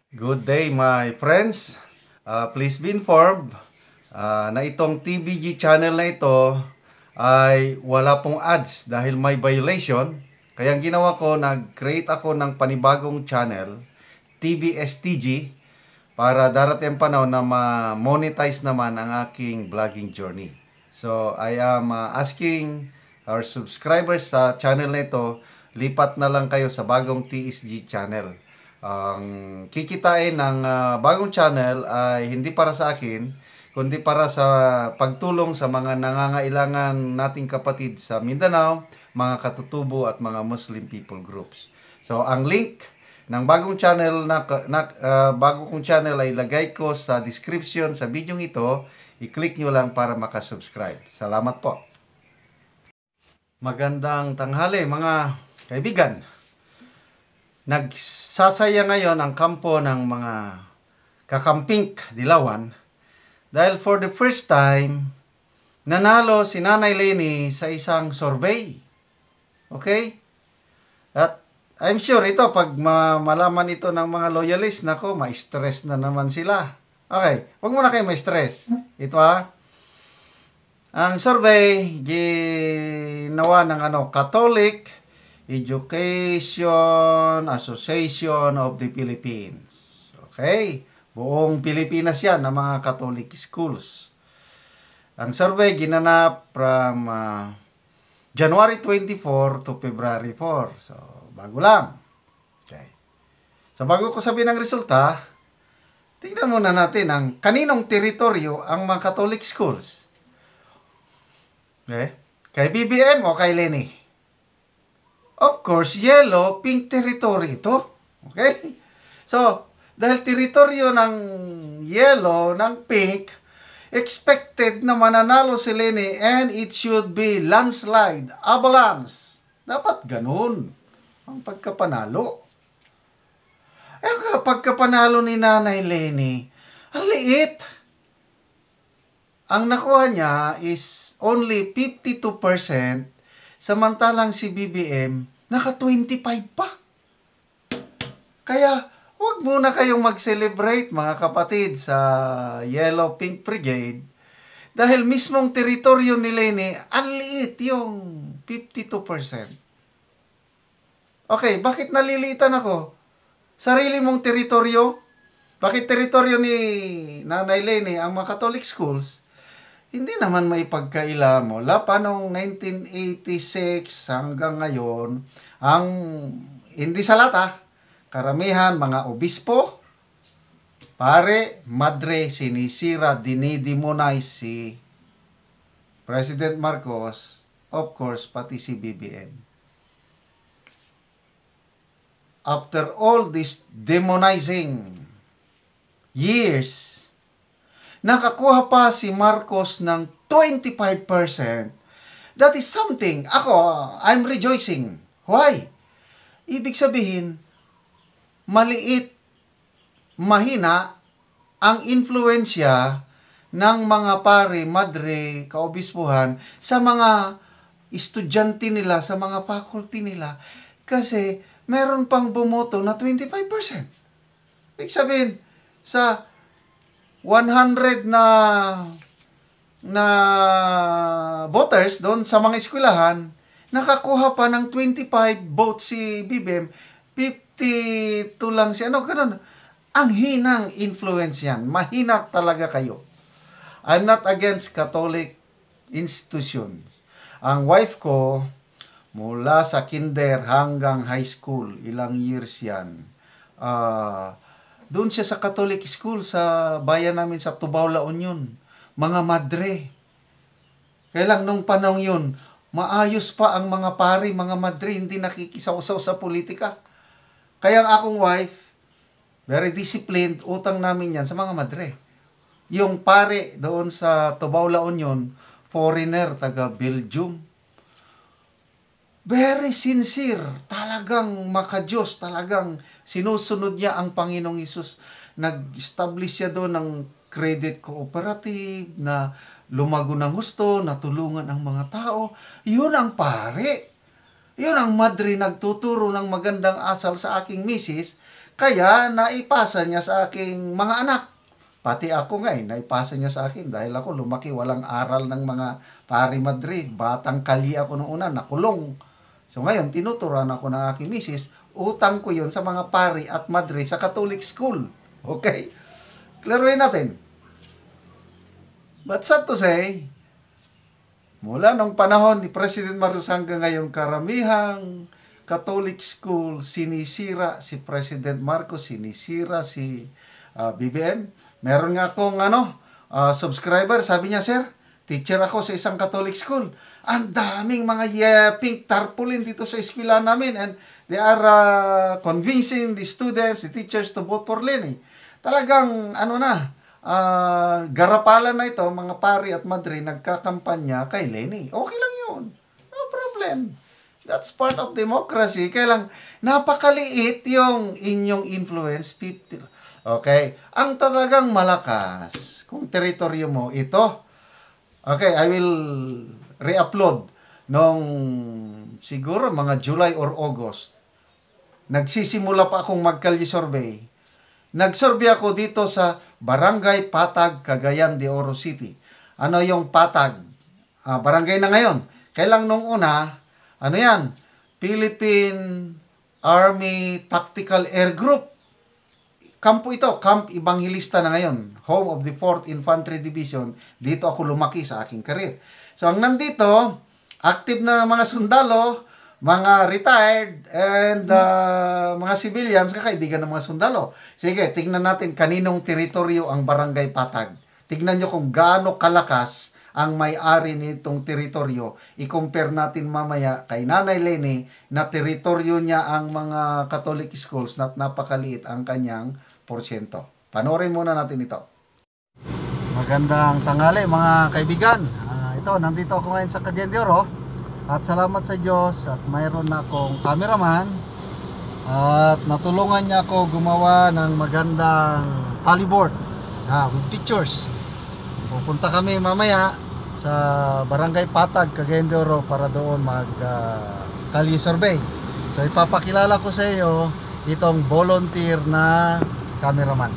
Good day, my friends. Please be informed na itong TVG channel na ito ay wala pong ads dahil may violation. Kaya ang ginawa ko, nag-create ako ng panibagong channel, TVSTG, para darating ang panahon na ma-monetize naman ang aking vlogging journey. So, I am asking our subscribers sa channel na ito, lipat na lang kayo sa bagong TSG channel. Ang kikitain ng bagong channel ay hindi para sa akin, kundi para sa pagtulong sa mga nangangailangan nating kapatid sa Mindanao, mga katutubo at mga Muslim people groups. So, ang link ng bagong channel bago kong channel ay ilagay ko sa description sa video ito. I-click nyo lang para makasubscribe. Salamat po. Magandang tanghali mga kaibigan. Nagsasaya ngayon ang kampo ng mga kakamping Dilawan dahil for the first time nanalo si Nanay Leni sa isang survey. Okay? At I'm sure ito, pag malaman ito ng mga loyalist, nako, ma-stress na naman sila. Okay, huwag muna kayo ma-stress. Ito ang survey, ginawa ng Catholic Education Association of the Philippines. Okay, buong Pilipinas yan, ng mga Catholic schools. Ang survey ginanap from January 24 to February 4. So, bago lang. Okay. So, bago ko sabihin ang resulta, tingnan muna natin ang kaninong teritoryo ang mga Catholic schools. Okay. Kay BBM o kay Leni? Of course, yellow, pink territory ito. Okay? So, dahil teritoryo ng yellow, ng pink, expected na mananalo si Leni and it should be landslide, avalanche. Dapat ganun ang pagkapanalo. Ang pagkapanalo ni Nanay Leni, ang liit. Ang nakuha niya is only 52%, samantalang si BBM, naka 25 pa. Kaya, huwag muna kayong mag-celebrate mga kapatid sa Yellow Pink Brigade dahil mismong teritoryo ni Leni, ang liit yung 52%. Okay, bakit nalilitan ako? Sarili mong teritoryo? Bakit teritoryo ni Nanay Leni ang mga Catholic schools? Hindi naman may pagkaila mo. Pa noong 1986 hanggang ngayon, ang hindi sa lata, karamihan mga obispo, pare, madre, sinisira, dinidemonize si President Marcos, of course, pati si BBM. After all this demonizing years, nakakuha pa si Marcos ng 25%. That is something. Ako, I'm rejoicing. Why? Ibig sabihin, maliit, mahina ang influensya ng mga pare, madre, kaobispuhan sa mga estudyante nila, sa mga faculty nila. Kasi meron pang bumoto na 25%. Ibig sabihin, sa 100 na voters doon sa mga eskwelahan, nakakuha pa ng 25 votes si BBM, 52 lang si ganun. Ang hinang influence yan. Mahina talaga kayo. I'm not against Catholic institutions. Ang wife ko, mula sa kinder hanggang high school, ilang years yan, doon siya sa Catholic school sa bayan namin sa Tubao, La Union. Mga madre. Kaya lang nung panahon yun, maayos pa ang mga pari, mga madre, hindi nakikisaw-saw sa politika. Kaya ang akong wife, very disciplined, utang namin yan sa mga madre. Yung pare doon sa Tubao, La Union, foreigner, taga Belgium. Very sincere, talagang makadiyos, talagang sinusunod niya ang Panginoong Hesus. Nag-establish siya doon ng credit cooperative na lumago ng gusto, natulungan ang mga tao. Yun ang pare. Yun ang madre nagtuturo ng magandang asal sa aking misis Kaya naipasa niya sa aking mga anak. Pati ako nga naipasa niya sa akin dahil ako lumaki walang aral ng mga pari Madrid. Batang kali ako noong una, nakulong. So ngayon, tinuturuan ako ng aking misis, utang ko yun sa mga pari at Madrid sa Catholic school. Okay? Klaruhin natin. But sad to say, mula nung panahon ni President Marcos hanggang ngayon, karamihang Catholic school, sinisira si President Marcos, sinisira si BBM. Meron nga akong subscriber, sabi niya, "Sir, teacher ako sa isang Catholic school. Ang daming mga pink tarpaulin dito sa eskwela namin and they are convincing the students, the teachers to vote for Leni." Talagang garapalan na ito, mga pari at madre nagkakampanya kay Leni. Okay lang yun. No problem. That's part of democracy. Kaya lang, napakaliit yung inyong influence. 50. Okay? Ang talagang malakas, kung teritoryo mo, ito. Okay, I will re-upload nung siguro mga July or August. Nagsisimula pa akong mag-Kalye survey. Nag-survey ako dito sa Barangay Patag, Cagayan de Oro City. Ano yung Patag? Barangay na ngayon. Kailang nung una, Philippine Army Tactical Air Group. Kampo ito, Camp Evangelista na ngayon. Home of the 4th Infantry Division. Dito ako lumaki sa aking career. So, ang nandito, active na mga sundalo, mga retired, and mga civilians, kakaibigan ng mga sundalo. Sige, tignan natin kaninong teritoryo ang Barangay Patag. Tignan nyo kung gaano kalakas ang may-ari nitong teritoryo. I-compare natin mamaya kay Nanay Leni na teritoryo niya ang mga Catholic schools na napakaliit ang kanyang porsyento. Panoorin muna natin ito. Magandang tanghali mga kaibigan. Nandito ako ngayon sa Cagayan de Oro. At salamat sa Diyos at mayroon na akong cameraman. At natulungan niya ako gumawa ng magandang tallyboard with pictures. Pupunta kami mamaya sa Barangay Patag, Cagayan de Oro para doon mag-Kalye survey. So ipapakilala ko sa iyo itong volunteer na cameraman.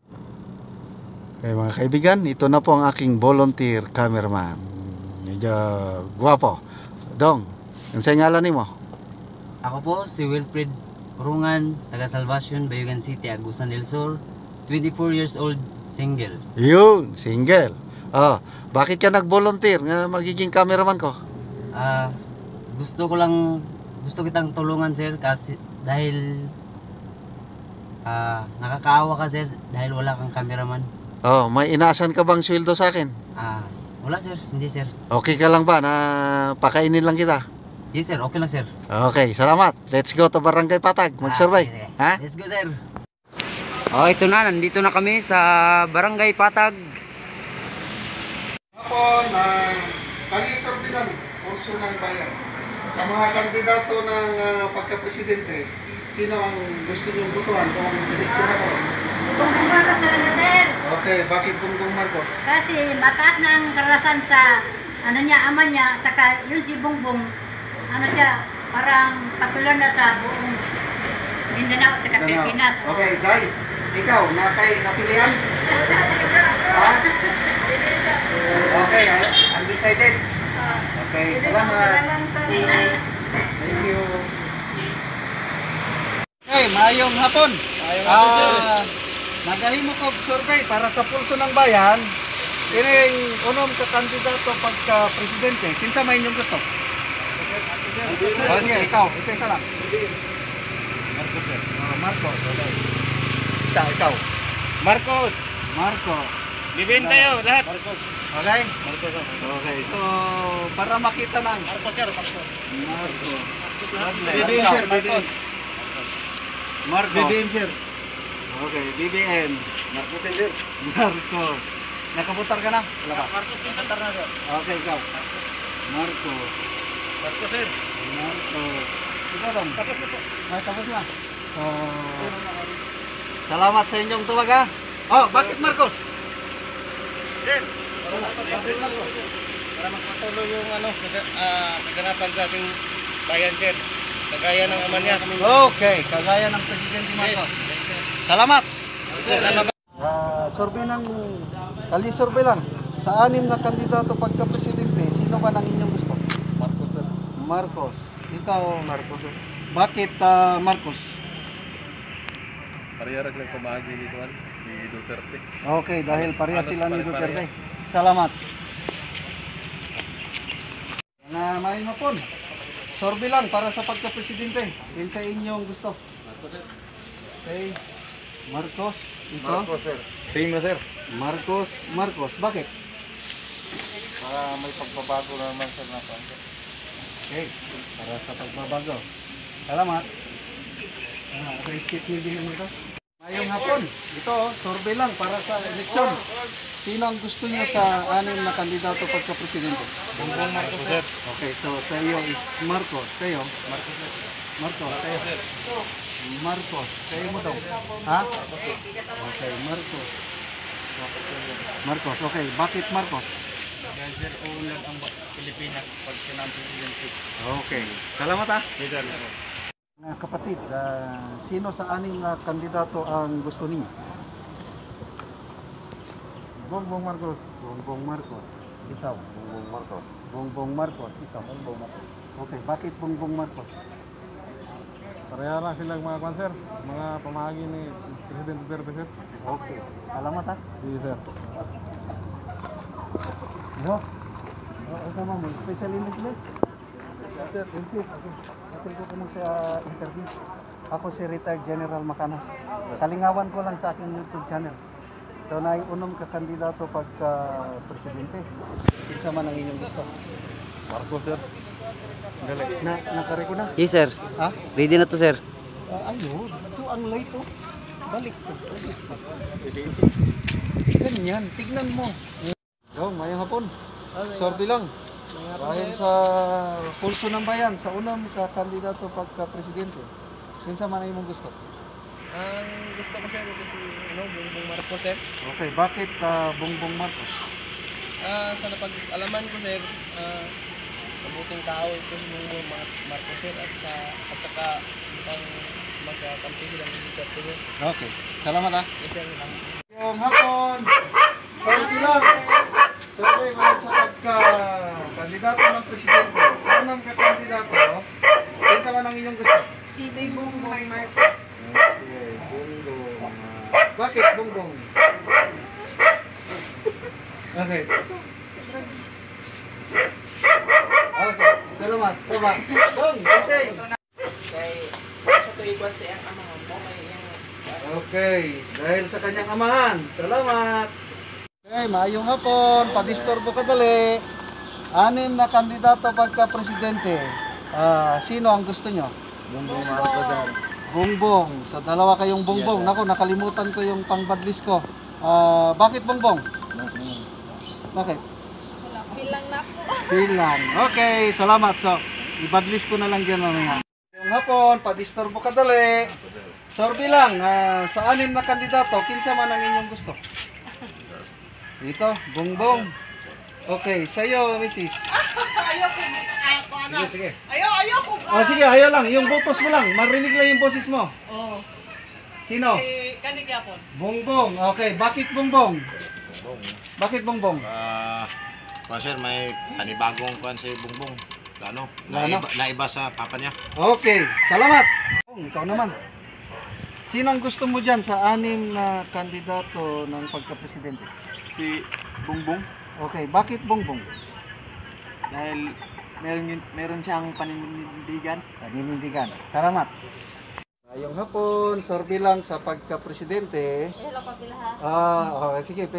Okay mga kaibigan, ito na po ang aking volunteer cameraman. Medyo guwapo. Dong, ang sa ngalan mo? Ako po si Wilfred Urungan, taga Salvacion, Bayugan City, Agusan del Sur, 24 years old, single. Yun, single. Bakit ka nag-volunteer na magiging cameraman ko? Gusto kitang tulungan sir kasi dahil nakakaawa ka sir dahil wala kang cameraman. May inaasan ka bang sweldo sa akin? Wala sir, hindi sir. Okay ka lang ba na pakainin lang kita? Yes sir, okay lang sir. Okay, salamat. Let's go to Barangay Patag, mag-survey. Ha? Let's go sir. Ito na, nandito na kami sa Barangay Patag. Hapon, Kalye-survey lang, kurso ng bayan. Sa mga kandidato ng pagka-presidente, sino ang gusto niyong butuan kung eleksyon ako? Bongbong Marcos talaga, sir. Okay, bakit Bongbong Marcos? Kasi mataas na ang karanasan sa ama niya, saka yun si Bongbong, parang patulan na sa buong Mindanao at Pilipinas. Okay, Day, ikaw, napilihan? Ha? Okay, undecided. Okay, salamat. Thank you. Hey, mayong hapon. Nagahimo ko survey para sa pulso ng bayan. Kining unom ka kandidato pagka presidente. Kinsa may inyong gusto? Sige, ikaw, isa lang. Marcos, sir. Marcos, okay. Isa, ikaw. Marcos. Marco. Bibin tayo lahat. Marcos. Okay? Marcos. Okay. So, para makita lang. Marcos sir, Marcos. Marco. BBM sir, Marcos. Marco. BBM sir. Okay, BBM. Marcos sir. Marco. Nakabutar ka na? Wala pa. Marcos kasantar na sir. Okay, ikaw. Marco. Marcos sir. Marco. Ikaw dong. Tapos na po. Tapos na. Salamat sa inyong tuwag ha. Bakit Marcos? Sir. Para magpatuloy yung kaganapan sa ating bayan sir. Kagaya ng ama niya. Okay, kagaya ng Presidente Marcos. Salamat. Survey ng survey lang. Sa 6 na kandidato pagka-presidente, sino ba nang inyong gusto? Marcos sir. Marcos. Ikaw, Marcos. Bakit Marcos? Parehara lang kumagi ni Juan, ni Duterte. Okay, dahil pareha Halos sila ni pare-pareha. Duterte. Salamat. Na may hapon. Survey lang para sa pagka-presidente. Yun sa inyong gusto. Okay. Marcos. Ikaw? sir. Same na sir. Marcos. Bakit? Para may pagbabago naman sir na Okay. Para sa pagbabago. Salamat. Restate nyo din naman ito. Ngayong hapon. Ito, survey lang para sa eleksyon. Sino ang gusto niyo sa 6 na kandidato pagka-presidente? Bongbong Marcos sir. Okay, so sa iyo is Marcos. Kayo? Marcos. Kayo? Marcos. Kayo mo daw? Ha? Okay, Marcos. Okay. Bakit Marcos? Dahil sir, ulan ang Pilipinas pag sinang presidente. Okay. Salamat ha. Sir. Mga kapatid, sino sa 6 na kandidato ang gusto niyo? Bongbong Marcos. Bongbong Marcos. Ikaw? Bongbong Marcos. Bongbong Marcos. Ikaw? Bongbong Marcos. Okay, bakit Bongbong Marcos? Parehara silang mga kwan sir, mga pamahagi ni President Duterte sir. Okay. Salamat ha. Sige sir. Yo. Sama mo, special English ba? Sir, thank you. Okay ko kung sa interview. Ako si retired General Macanas. Kalingawan ko lang sa aking YouTube channel. So, naiunom ka kandidato pagka presidente. Isa man ang inyong gusto. Marcos sir. Dali. Nakare ko na. Yes sir. Ha? Ready na to sir. Ayun, ito ang late oh. Balik to. Ganyan, tignan mo. Yo, mayang hapon. Sorry lang. Dahil sa pulso ng bayan, sa unang kandidato pagka-presidente, sinsa man ay mong gusto? Ang gusto ko sir, si Bongbong Marcos sir. Okay, bakit Bongbong Marcos? Sa napag-alaman ko sir, mabuting tao ito si Bongbong Marcos sir at saka ang magkakampi sila ng Duterte sir. Okay, salamat ha. Yes sir. Yung hapon, sorry lang. Sorry, mahal sa pagka-kandidato ng presidente. Sa unang kandidato, sinsa man ang inyong gusto? Si Bongbong Marcos. Okay, Bongbong. Bakit Bongbong? Okay. Okay, salamat. Salamat. Bong, okay. Okay, dahil sa kanyang amahan. Salamat. Okay, maayong hapon. Padistorbo ka dali. 6 na kandidato pagka-presidente. Sino ang gusto nyo? Bongbong Marcos sir. Bongbong. So, dalawa kayong bongbong. Yes, sir. Naku, nakalimutan ko yung pang-badlist ko. Bakit bongbong? Bakit? Bilang na po. Bilang. Okay, salamat. So, i-badlist ko na lang dyan mamaya. Yung hapon, padistorbo ka dali. Sorby lang, sa 6 na kandidato, kinsa man ang inyong gusto? Dito, bongbong. Okay, sa'yo, Mrs. Sige. Ayoko. Sige, hayo lang. Yung botos mo lang. Marinig lang yung boses mo. Oh, Sino? Kanigapon. Bongbong. Okay, bakit bongbong? Bakit bongbong? Sir, may panibagong kuan si Bongbong. Ano? Naiba sa papa niya. Okay, salamat. Ikaw naman. Sino ang gusto mo dyan sa 6 na kandidato ng pagka-presidente? Si Bongbong Okay, bakit bongbong? dahil meron siyang paninindigan. Paninindigan. Salamat. Ngayong hapon, sorby lang sa pagka-presidente. Hello, kapila ha. Okay, sige.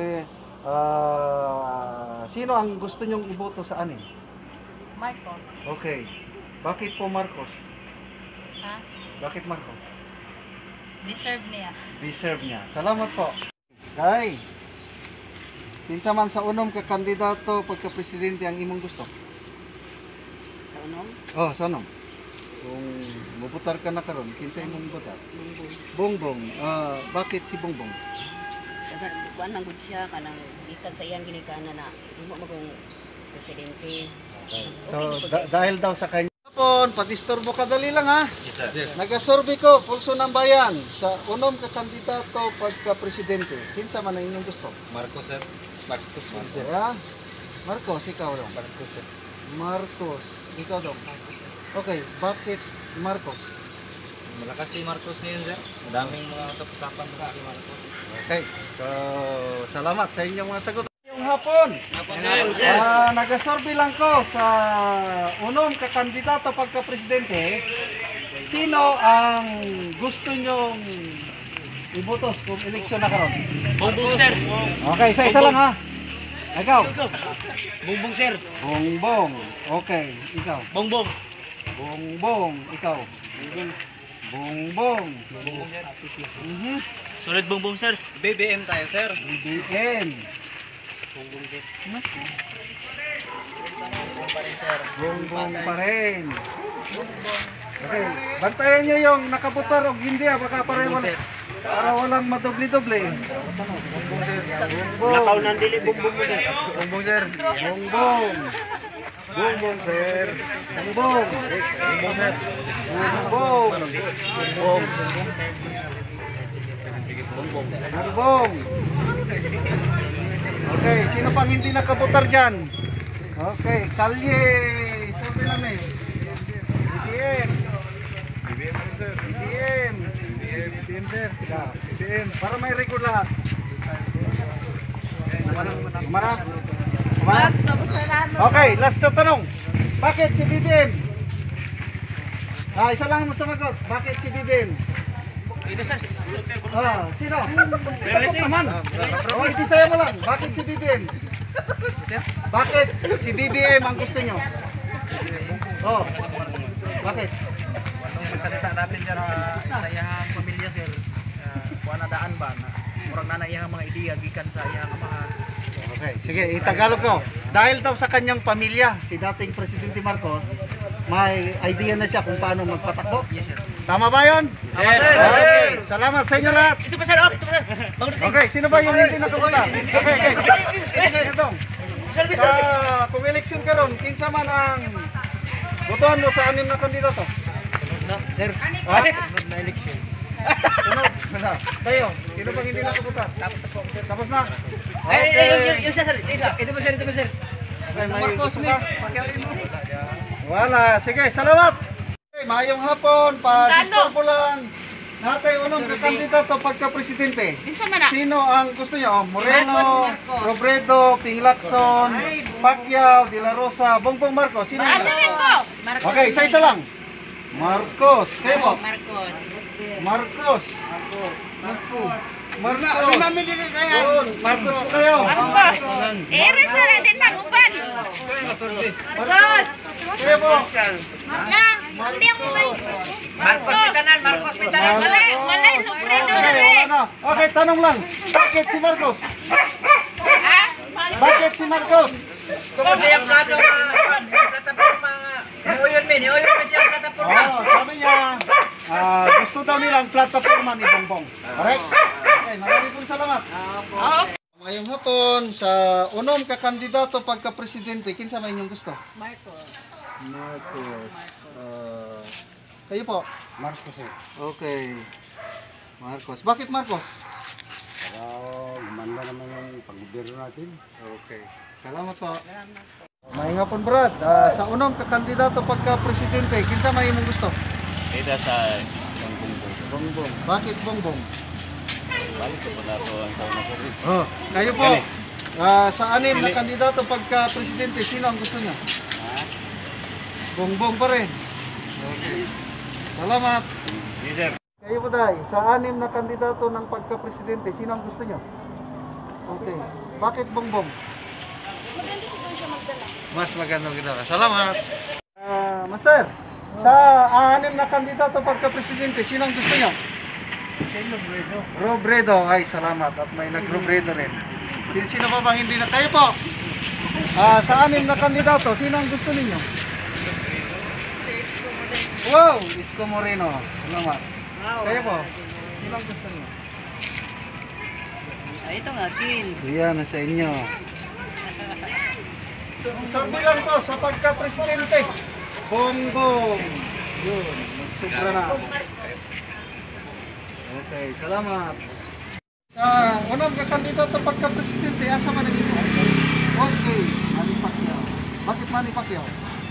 Sino ang gusto nyong iboto sa 6? Marcos. Okay. Bakit po Marcos? Ha? Bakit Marcos? Deserve niya. Deserve niya. Salamat po. Day, kinsa man sa unom ka kandidato pagka-presidente ang imong gusto? Sa unong? Oh, sa unom. Kung mubutar ka na karon, kinsa imong butar? Bongbong. Bakit si Bongbong? Kuan man gud siya kanang gikan sa iyang ginikana na imo magong presidente. So, dahil daw sa kanya. Patistorbo kadali lang ha. Nagasurvey ko, pulso ng bayan sa unom ka kandidato pagka-presidente. Kinsa man ang inyong gusto? Marcos, sir. Marcos, sir. Ya? Marcos, ikaw daw. Marcos, sir. Marcos, ikaw daw. Okay, bakit Marcos? Malakas si Marcos ngayon, sir. Daming mga usap-usapan kay Marcos. Okay, so salamat sa inyong mga sagot. Yung hapon, nagasurvey lang ko sa unom ka kandidato pagka-presidente. Sino ang gusto nyong ibotos kung eleksyon na karon? Bongbong, sir. Okay, isa-isa lang ha. Ikaw? Bongbong, sir. Bongbong. Okay, ikaw? Bongbong. Bongbong. Ikaw? Bongbong. Solid bongbong, sir. BBM tayo, sir. BBM. Bongbong pa rin. Okay, bantayan nyo yung nakabutar o hindi baka pareho para walang madobli-doble. Nakaw ng dili, bongbong, sir. Bongbong, sir. Bongbong. Bongbong, sir. Bongbong. Bongbong, sir. Bongbong. Bongbong. Bongbong. Okay, sino pang hindi nakabutar dyan? Okay, Kalye. Sabi namin. BBM. BBM, sir. BBM. BBM, sir. BBM. Para may record lahat. Kumara? Okay, last na tanong. Bakit si BBM? Isa lang mo sumagot. Bakit si BBM? Ito, sir. Sino? Sagot naman. Hindi saya mo lang. Bakit si BBM? Bakit si BBM ang gusto nyo? Bakit? Kasi salita natin dyan sa iyang pamilya, sir. Kuha na daan ba? Murang na iyang mga ideya gikan sa iyang mga... Okay, sige, itagalog ko. Dahil daw sa kanyang pamilya, si dating Presidente Marcos, may idea na siya kung paano magpatakbo. Yes, sir. Tama ba yun? Tama, sir. Okay, salamat sa inyo lahat. Ito pa, sir. Oh, ito pa, sir. Okay, sino ba yung hindi nakabuta? Okay. Ito. Kung eleksyon ka ron, kinsa man ang botohan mo sa 6 na kandidato? Sir. Na eleksyon. Tayo, sino bang hindi nakabuta? Tapos na po, sir. Tapos na? Yung isa, sir. Ito pa, sir. Ito pa, sir. Okay, may gusto ka? Wala. Sige, salamat. Okay, mayong hapon. Pa-disturbo lang. Natin, unong kakandidato pagka-presidente. Sino ang gusto nyo? Moreno, Robredo, Ping Lacson, Pacquiao, De La Rosa, Bongbong Marcos. Sino ang okay, isa-isa lang. Marcos. Kayo po? Marcos. Marcos. Marcos po kayo. Iris na natin pag-upan. Marcos. Kayo po. Hindi ako may... Marcos Pitanan. Walay, Lubredo na Okay, rin. wala na. Okay, tanong lang. Bakit si Marcos? Ha? Bakit si Marcos? Kung siyang plato plataforma Niuyon siyang plataforma. Sabi niya, gusto daw nilang plataforma ni Bongbong. Correct? Okay, maraming pong salamat. Ngayong hapon, sa unom ka kandidato pagka-presidente, kinsa may inyong gusto? Marcos. Kayo po? Marcos, eh. Okay. Marcos. Bakit Marcos? Para gumanda naman yung pag-gobyerno natin. Okay. Salamat po. May hapon, Brad. Sa unom ka kandidato pagka-presidente, kinsa may imong gusto? Ida sa Bongbong. Bakit Bongbong? balik ko pala to ang taon na po. Kayo po. Sa 6 na kandidato pagka-presidente, sino ang gusto niya? Bongbong pa rin. Okay. Salamat. Yes, sir. Kayo po tayo, sa 6 na kandidato ng pagka-presidente, sino ang gusto niyo? Okay. Bakit Bongbong? Maganda siguro siya magdala. Mas maganda kita. Salamat. Master, sa 6 na kandidato pagka-presidente, sino ang gusto niyo? Robredo. Robredo. Ay, salamat. At may nag-Robredo rin. Sino pa bang hindi na? Kayo po. Sa 6 na kandidato, sino ang gusto ninyo? Wow! Isko Moreno. Salamat. Kayo po. Sino ang gusto niyo? Ito nga, Kin. Yan, nasa inyo. Sabi lang po sa pagka-presidente. Bongbong. Yun, sobra na. Okay, salamat. Unang kandidato pagka-presidente, asa man ang ito? Okay, Manny Pacquiao. Bakit Manny Pacquiao?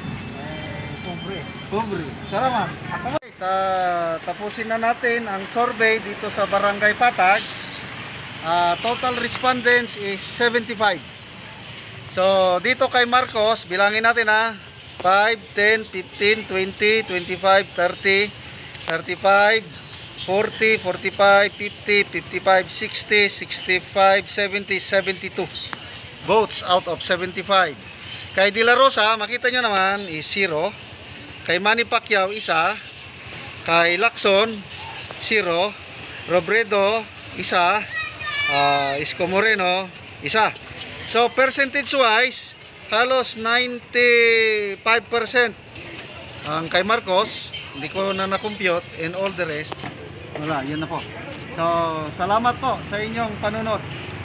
Pobre. Salamat. Tapusin na natin ang survey dito sa Barangay Patag. Total respondents is 75. So, dito kay Marcos, bilangin natin 5, 10, 15, 20, 25, 30, 35, 40, 45, 50, 55, 60, 65, 70, 72 votes out of 75. Kay De La Rosa, makita nyo naman is 0. Kay Manny Pacquiao, 1. Kay Lacson, 0. Robredo, 1. Isko Moreno, 1. So, percentage wise, halos 95% ang kay Marcos. Hindi ko na na-compute, and all the rest wala, yun na po. So, salamat po sa inyong panunod.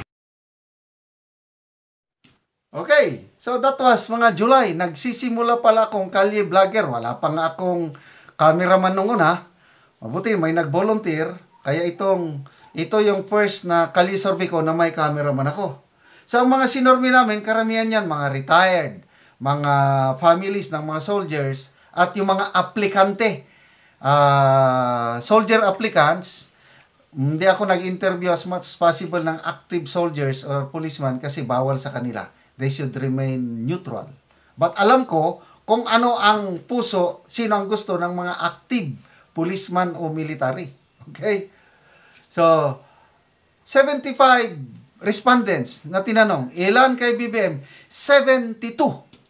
Okay, so that was mga July. Nagsisimula pala akong kalye vlogger. Wala pa nga akong cameraman nung una. Mabuti may nag-volunteer. Kaya ito yung first na kalye survey ko na may cameraman ako. So, ang mga sinormi namin, karamihan yan, mga retired, mga families ng mga soldiers, at yung mga aplikante. Soldier applicants, hindi ako nag-interview as much as possible ng active soldiers or policemen kasi bawal sa kanila. They should remain neutral. But alam ko kung ano ang puso, sino ang gusto ng mga active policeman o military. Okay? So, 75 respondents na tinanong, ilan kay BBM? 72.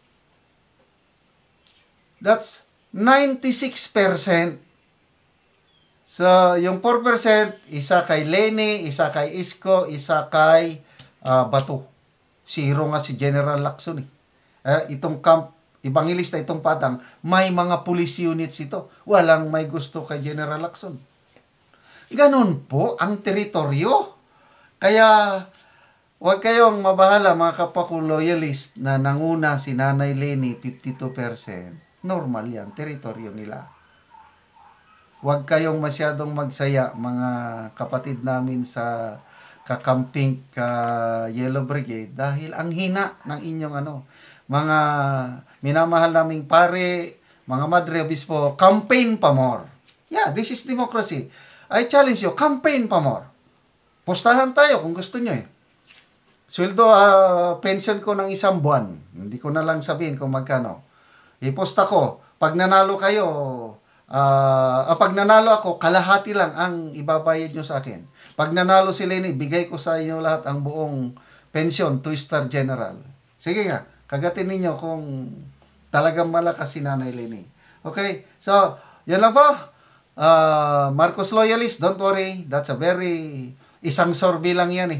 That's 96%. So, yung 4%, isa kay Leni, isa kay Isko, isa kay Bato. Zero nga si General Lacson. Itong camp, Evangelista, itong Patang, may mga police units ito. Walang may gusto kay General Lacson. Ganun po ang teritoryo. Kaya, huwag kayong mabahala mga kapwa kong loyalist na nanguna si Nanay Leni 52%. Normal yan, teritoryo nila. Huwag kayong masyadong magsaya, mga kapatid namin sa kakamping Yellow Brigade, dahil ang hina ng inyong mga minamahal naming pare, mga Madre Obispo, campaign pa more. Yeah, this is democracy. I challenge you, campaign pa more. Postahan tayo kung gusto nyo Sweldo, pension ko ng 1 buwan. Hindi ko na lang sabihin kung magkano. I-post ako, pag nanalo kayo, pag nanalo ako, kalahati lang ang ibabayad nyo sa akin. Pag nanalo si Leni, bigay ko sa inyo lahat ang buong pension, 2-star general. Sige nga, kagatin ninyo kung talagang malakas si Nanay Leni. Okay, so, yan lang po. Marcos loyalist, don't worry, that's a isang survey lang yan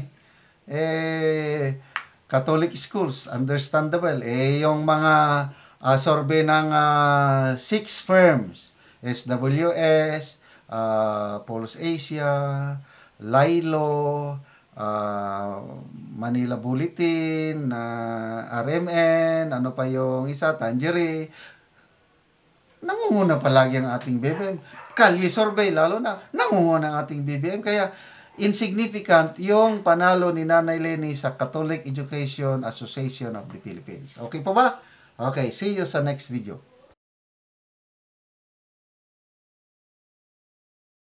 Catholic schools, understandable. Yung mga survey ng 6 firms, SWS, Pulse Asia, Lilo, Manila Bulletin, RMN, ano pa yung isa, Tangerie. Nangunguna palagi ang ating BBM. Kalye survey, lalo na, nangunguna ang ating BBM. Kaya, insignificant yung panalo ni Nanay Leni sa Catholic Education Association of the Philippines. Okay po ba? Okay, see you sa next video.